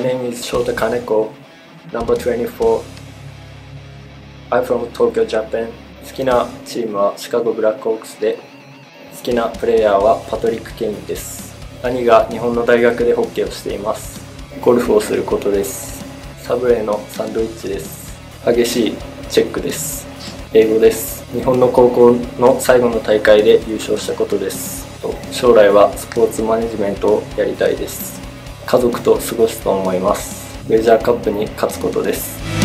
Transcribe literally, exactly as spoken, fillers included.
My name is Shota Kaneko, number twenty-four. I'm from Tokyo, Japan. 好きなチームはシカゴブラックホークスで、好きなプレイヤーはパトリック・ケインです。兄が日本の大学でホッケーをしています。ゴルフをすることです。サブウェイのサンドイッチです。激しいチェックです。英語です。日本の高校の最後の大会で優勝したことです。将来はスポーツマネジメントをやりたいです。家族と過ごすと思います。メジャーカップに勝つことです。